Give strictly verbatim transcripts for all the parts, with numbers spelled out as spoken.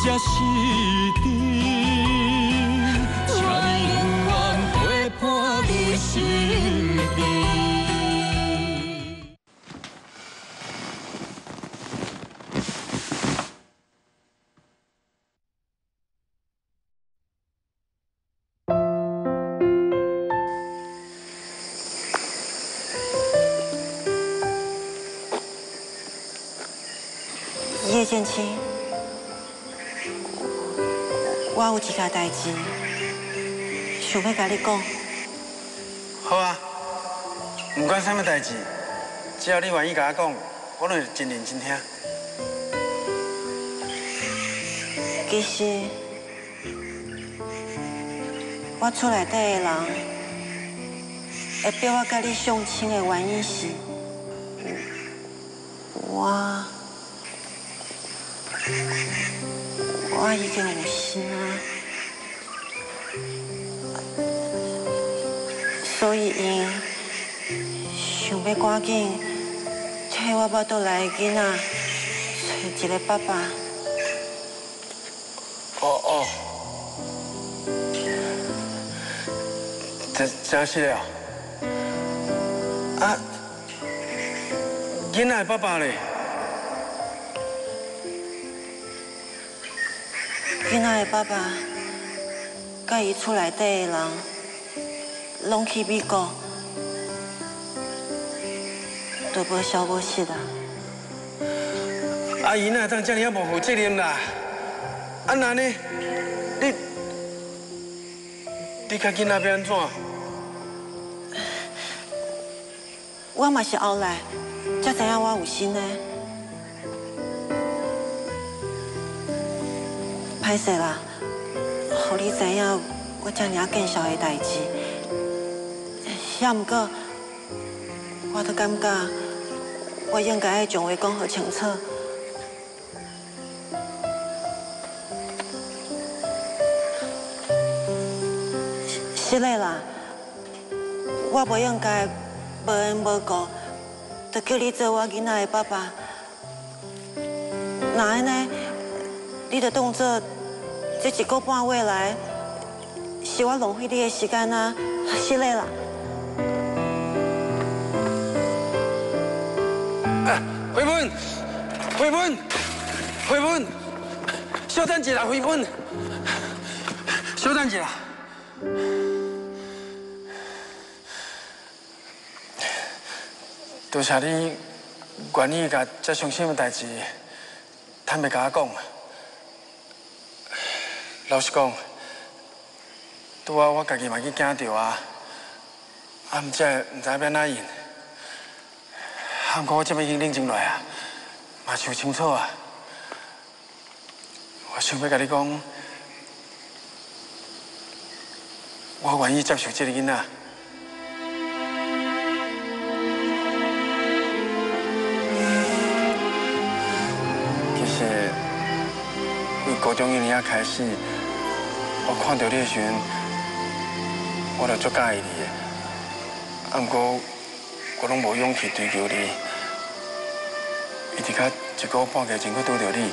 才是真。请你永远陪伴你身边。 叶建清，我有一件代志，想要甲你讲。 好啊，不管什么代志，只要你愿意甲我讲，我就真认真听。 其实，我厝内底的人会逼我甲你相亲的原因是，我。 我已经有心啊，所以因想要赶紧替我巴肚内的囡仔找一个爸爸。 哦哦，这真是了。啊，囡仔的爸爸嘞？ 囡仔的爸爸，甲伊厝内底的人，拢去美国，都无消无息啦。 阿姨哪当遮尔啊无负责任啦？啊那呢？你你甲囡仔要安怎？ 我嘛是后来才知影我有心的。 歹势啦，互你知影我遮尔见笑的代志，也毋过，我都感觉我应该要将话讲好清楚。是是嘞啦，我无应该无缘无故，就叫你做我囡仔的爸爸。那安尼，你就当作。 这一个半月来，是我浪费你的时间啊！是嘞啦。 啊，回本，回本，回本，稍等一下，回本，稍等一下。多谢你愿意甲这伤心的代志坦白甲我讲。 老实讲，拄啊，我家己嘛去惊到啊，啊，毋知毋知要安怎应。啊，不过我这边已经冷静落啊，嘛想清楚啊。我想要甲你讲，我愿意接受这个囡仔。其实，为高中一年啊开始。 我看到你的时阵，我就足介意你的，啊，不过我拢无勇气追求你，一直到一个半月前去拄到你，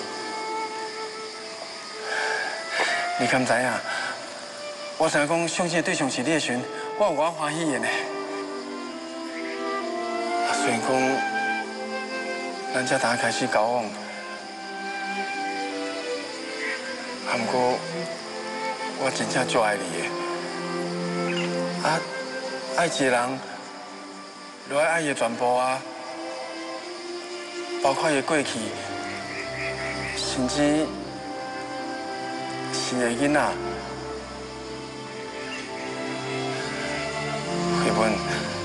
你敢知影？我想讲相亲的对象是你的时阵，我有我欢喜的呢。啊，虽然讲咱才刚开始交往，啊，不过。 我真正足爱你的，啊，爱一个人，就爱爱伊的全部啊，包括伊的过去，甚至是个囡仔。慧文，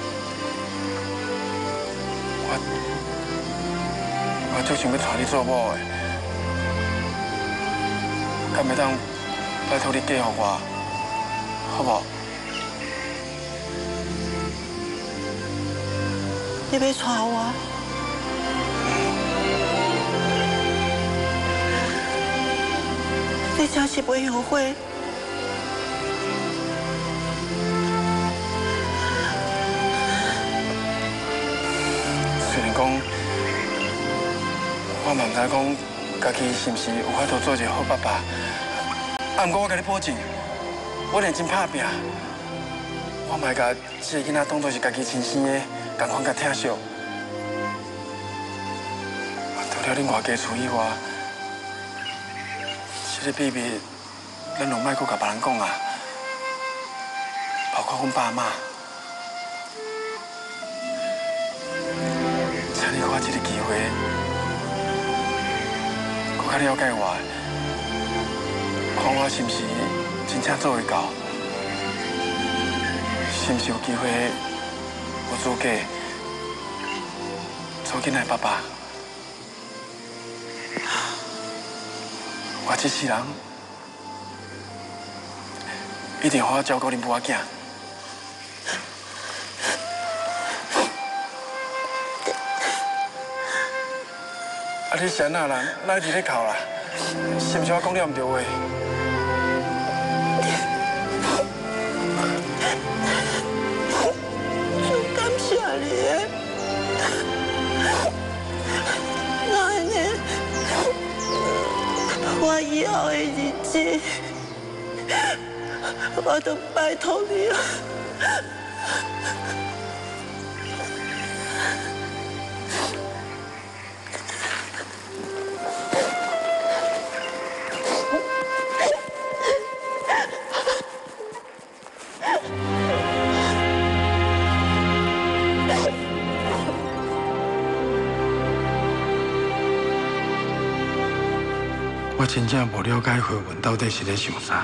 我我足想要带你做某的，敢会当？ 拜托你嫁予我，好不好？ 你要娶我？你真是袂后悔？ 虽然讲，我嘛唔知讲家己是毋是有法度做一个好爸爸？啊，毋过我甲你保证，我连真拍拼，我嘛会甲这个囡仔当作是家己亲生的，共款甲疼惜。除了恁外家处以外，这个秘密，咱拢莫阁甲别人讲啊，包括阮爸妈。请你给我一个机会，搁较了解我，看我是毋是真正做会到，是毋是有机会有资格做囡仔爸爸。我这世人一定好好照顾恁母仔囝。啊！你谁哪人？哪一直咧哭啦？是毋是我讲了唔对话？ 就感谢你，那安尼，我以后的日子，我都拜托你了。 我真正无了解慧文到底是咧想啥，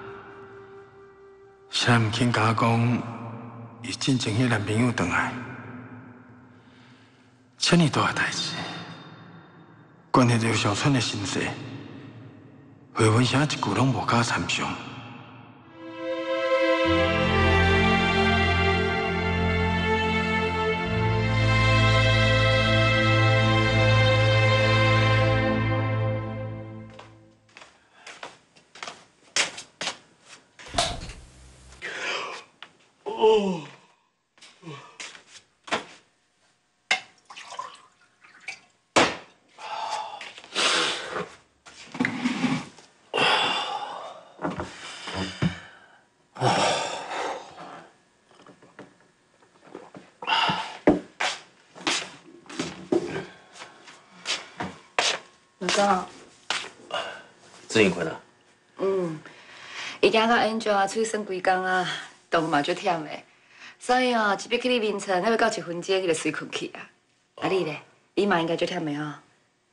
谁唔肯甲我讲，伊真正迄男朋友回来，这么大个代志，关系到小川的身世，慧文啥一句拢无甲参详。 哦， 老公， 最近困啊？ 嗯，伊今甲 Angel 出去耍几工啊，动嘛足忝的，所以哦，一笔去你眠床，还要到一分钟，你就睡困去啊。啊你咧，你嘛应该足忝的吼。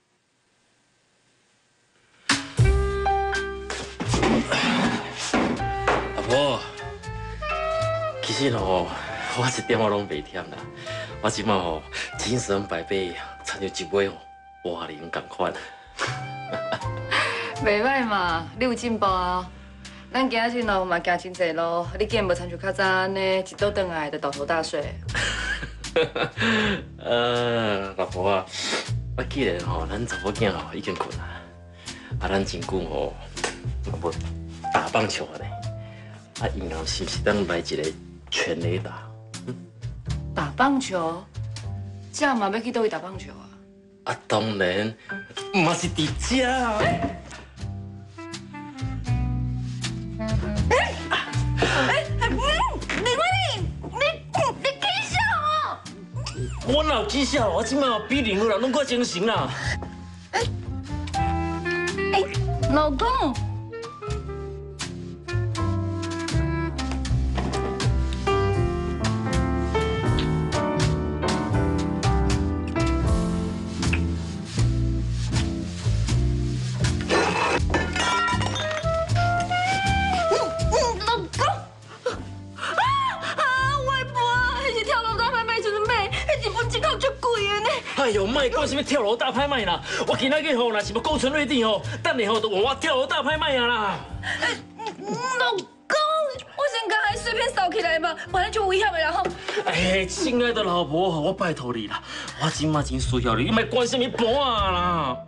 阿婆，其实吼，我一点仔拢袂忝啦。我即马吼精神百倍，亲像一尾吼活灵共款。 袂歹嘛，你有进步啊。咱今仔日咯嘛行真济路，你竟然无亲像较早安尼，一倒转来就倒头大睡。 呃，老婆啊，我既然吼咱查某囝吼已经困啊，啊咱真久吼无打棒球呢，啊以后是不是当来一个全垒打？ 嗯、打棒球？这样嘛要去倒去打棒球啊？ 啊当然，嘛是伫遮。欸我哪有技巧？我即摆比任何人拢较精神啦。 哎，哎，老公， 哎呦，莫讲什么跳楼大拍卖啦！我今仔日吼，若是要顾存瑞典吼，等下吼就换我跳楼大拍卖啊啦！ 老公，我先刚才随便扫起来嘛，不然就危险的啦吼。 哎，亲爱的老婆，我拜托你啦，我今嘛真需要你，你莫管什么盘啊啦！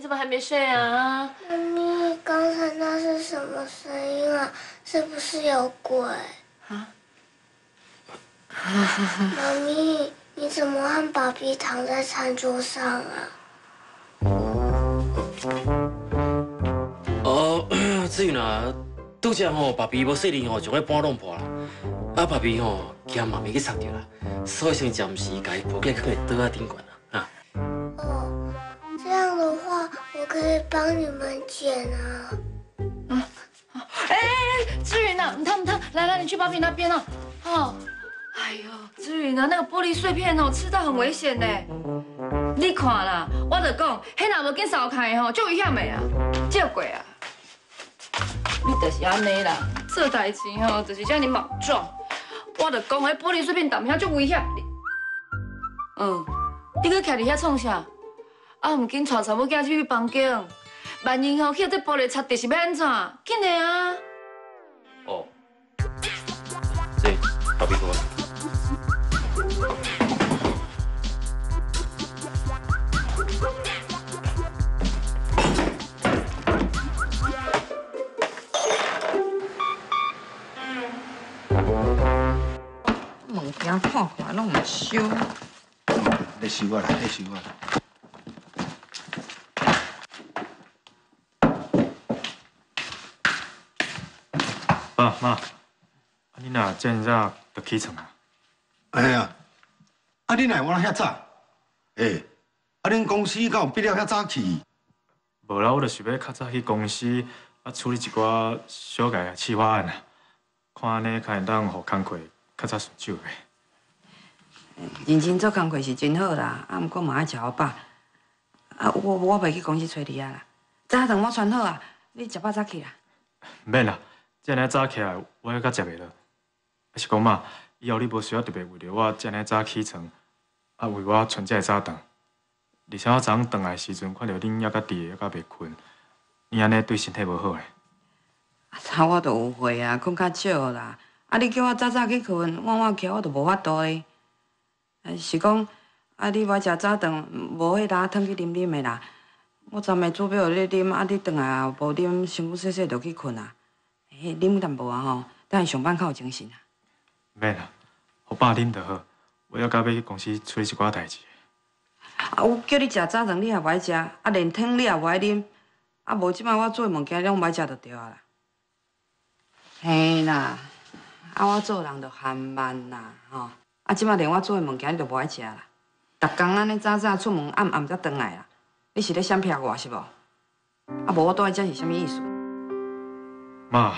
么还没睡啊？ 妈咪，刚才那是什么声音啊？是不是有鬼？啊？妈咪，你怎么和爸比躺在餐桌上啊？ 哦，至于呐，拄则吼，爸比无细力吼，就爱搬弄破啦。啊，爸比吼惊妈咪去插着啦，所以先暂时家己抱起放在桌仔顶悬啦。啊。 哦，这样的话，我可以帮你们捡啊。 啊，哎哎，志云呐，唔烫唔烫，来来，你去爸比那边哦。哦，哎呦，志云啊，那个玻璃碎片哦，吃到很危险呢。你看啦，我就讲，迄若无紧扫开吼，足危险的啊，借过啊。你就是安尼啦，做代志吼，就是遮尔莽撞。我就讲，迄玻璃碎片弹遐足危险。嗯，你搁徛伫遐创啥？啊，唔紧带查某囝去房间，万一吼去到这玻璃擦地是要安怎？紧的啊！ 哦，这爸比过来。 物件看看拢唔收。 你收我啦，你收我啦。 爸妈，啊你若这么早就起床啊？ 哎呀，啊你哪会遐早？诶，啊恁公司敢有必要遐早去？ 无啦，我就是要较早去公司啊处理一寡小个企划案啊，看安尼才会当互工课较早顺手呗。 认真做工课是真好啦，啊，毋过嘛爱食好饱。啊，我我袂去公司找你啊啦。早顿我穿好啊，你食饱早起啦。 免啦，这样早起来我还较食袂落。还是讲嘛，以后你无需要特别为着我这样早起床，啊为我存这个早顿。而且我昨昏转来时阵，看到恁还较伫，还较袂困，你安尼对身体无好诶。 早我都有会啊，困较少啦。啊，你叫我早早去困，晚晚起我都无法度咧。是讲，啊，你要食早顿，无迄拉汤去啉啉的啦。我昨暝煮杯互你啉，啊，你转来啊无啉，身躯细细就去困啊。迄啉淡薄啊吼，等下上班较有精神啊。 免啦，互爸啉就好。我还到要去公司处理一寡代志。 啊，我叫你食早顿，你也无爱食；啊，连汤你也无爱啉。啊，无即摆我做的物件，你拢无爱食就对啊啦。嘿啦，啊，我做人就含慢啦，吼。啊，即摆连我做的物件你都无爱食啦。逐工安尼早早出门，暗暗才转来啦。你是咧闪避我是无？啊，无我倒来这是啥物意思？ 妈，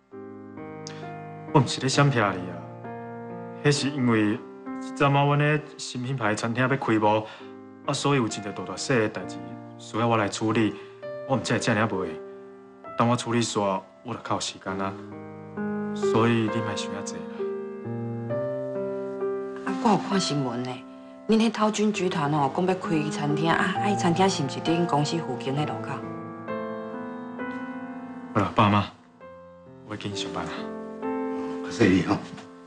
我毋是咧闪避你啊，迄是因为即阵仔阮咧新品牌餐厅要开幕，啊，所以有真侪大大小小的代志需要我来处理，我毋才会遮尔忙。当我处理煞，我就较有时间啊，所以你莫想遐济啦。 啊，我有看新闻呢，恁迄涛军集团吼讲要开餐厅，啊，啊，伊餐厅是毋是伫恁公司附近迄路口？ 好啦，爸妈，我要紧上班啦。 谢你吼。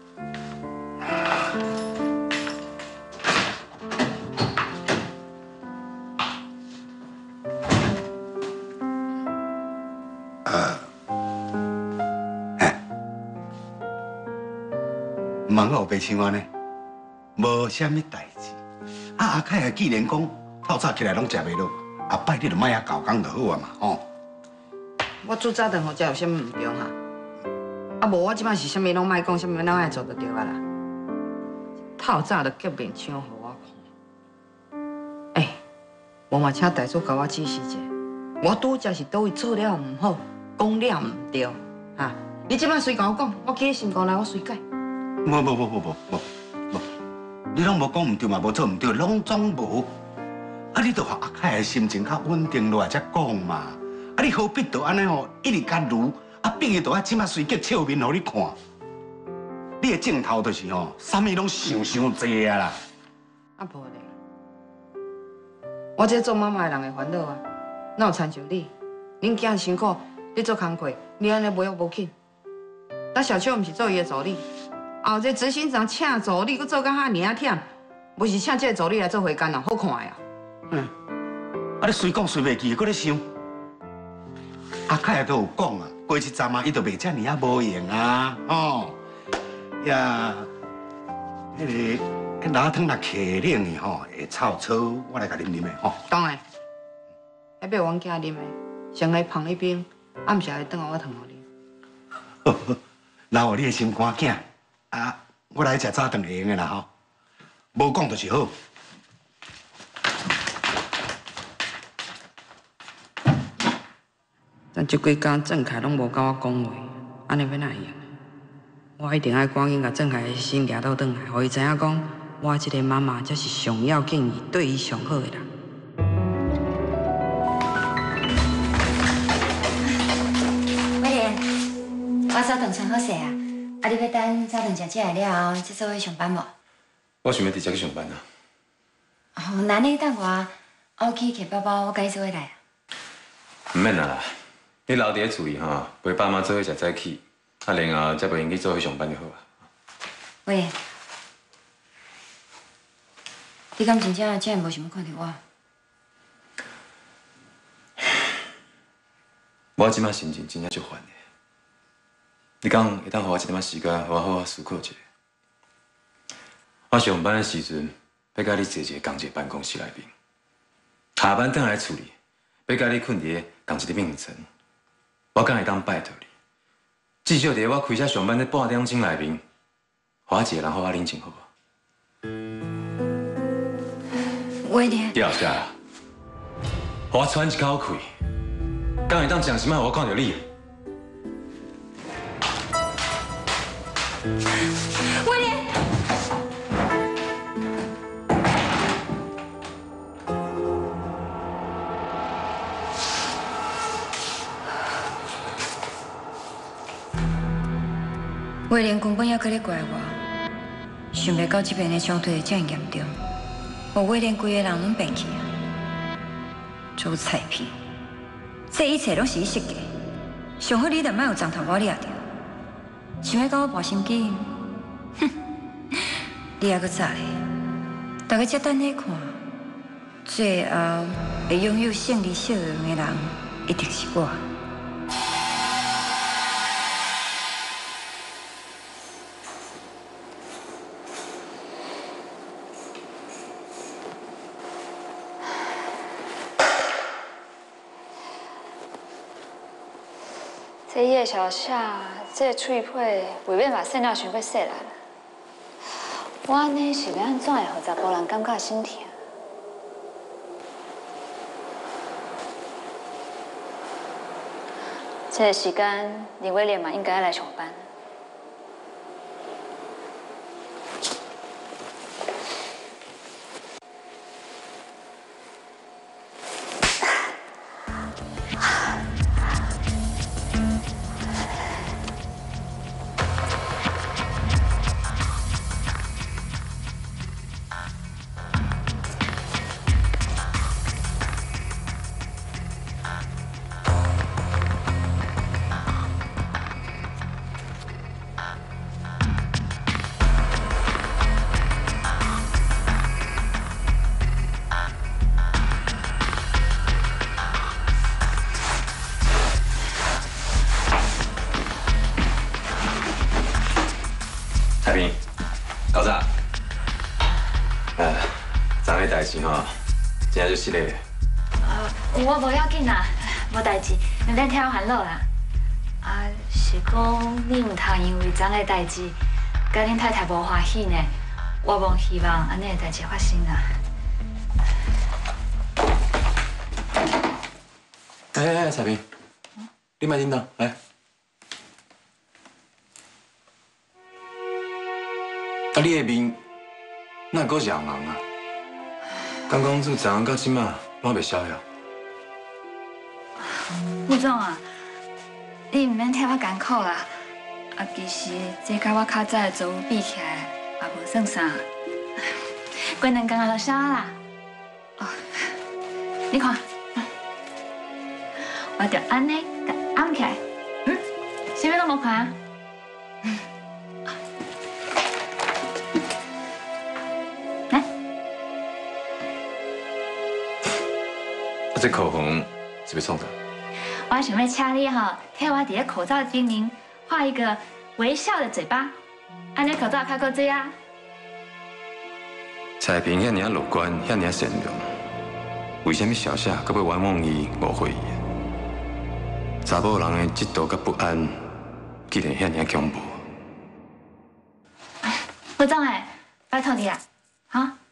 问我白像安尼，无啥物代志。啊，阿凯啊，既然讲透早起来拢食袂落，阿摆你就莫遐搞工就好啊嘛，吼。 我煮早顿互食有啥物唔对哈？啊，无我即摆是啥物拢莫讲，啥物拢爱做就对啊啦。透早就结面相互我看。哎，无嘛请大叔甲我指示一下，我拄则是倒位做了唔好，讲了唔对，哈。你即摆随甲我讲，我记喺心肝内，我随改。 无无无无无无无，你拢无讲唔对嘛，无做唔对，拢总无。啊，你着互阿凯的心情较稳定落来才讲嘛。啊，你何必着安尼吼，一直甲如啊，变伊着啊，即马随吉笑面互你看。你的镜头就是吼，啥物拢想伤济啊啦。 啊无咧，我这做妈妈的人的烦恼啊，哪有亲像你？恁囝辛苦，你做工课，你安尼无要无紧。咱小秋毋是做伊的助理。后这执行长请助理，佮做甲遐尔啊忝，不是请这个助理来做回甘哦，好看的啊。 嗯，啊啊，你随讲随袂记，搁咧想。阿凯都有讲啊，过一阵啊，伊就袂遮尔啊无用啊，哦，呀，迄个迄拉汤若客冷的吼，会臭臭，我来甲啉啉的吼。 当然，要俾阮囝啉的，先来放一边，暗时来等我烫互你。 留互你的心肝囝，啊，我来食早顿会用的啦吼，无讲就是好。 但这几天郑凯拢无甲我讲话，安尼要哪样？我一定爱赶紧甲郑凯的心抓倒转来，互伊知影讲，我这个妈妈才是上要紧伊、对伊上好的人。 威廉，我早顿穿好势啊，啊，你要等早顿食食来了后，再做伙上班无？ 我想要直接去上班啊。 哦，那你等我，我去摕包包，我甲你做伙来啊。 唔免啦。你留伫咧厝里吼，陪爸妈做伙食早起，啊，然后才袂用去做伙上班就好啊。 喂，你敢真正竟然无想要看到我？ 我即摆心情真正足烦的。你讲会当互我一点仔时间，互我好好思考一下。我上班的时阵，要甲你坐一个同一个办公室内面；下班倒来厝里，要甲你困伫咧同一个眠床。我敢会当拜托你，至少伫我开车上班的半点钟内面，互我一个人好好冷静，好无？ 威廉， 你后壁啦，互我喘一口气，敢会当上心仔互我看到你？ 威廉。威廉根本还搁咧怪我，想袂到这边的伤退这样严重，我威廉规个人拢变去啊！做菜片，这一切拢是伊设计，上好你就莫有撞头我掠着，想要甲我博心机，哼！你还搁早咧，大家才等咧看，最后会拥有胜利笑容的人，一定是我。这叶小夏，这喙皮未免把肾了伤过细力了。我安尼是要安怎会互查甫人感觉心疼？这个时间，李威廉嘛应该来上班。 太平，搞啥？呃，昨日代志吼，真正就失礼。 呃，我无要紧啦，无代志，你免替我烦恼啦。啊，是讲你唔通因为昨日代志，甲恁太太无欢喜呢？我无希望安尼的代志发生啦。 哎哎哎，彩萍，你莫叮当，来。啊，你的面哪阁是红红啊？刚讲做昨昏到即马，拢袂消了。 副总啊，你唔免替我艰苦啦。啊，其实这甲我较早的做比起来，也无算啥。过两工就消啦。哦，你看，我就安尼甲按起来，嗯，啥物拢无看啊。 这口红是要创啥？ 我想要请你吼，替我伫咧口罩顶面画一个微笑的嘴巴，安尼口罩较够水啊。 彩萍遐尔乐观，遐尔善良，为什么小夏搁要冤枉伊误会伊？查某人的嫉妒甲不安，竟然遐尔恐怖。 副总诶，拜托你啊，哈。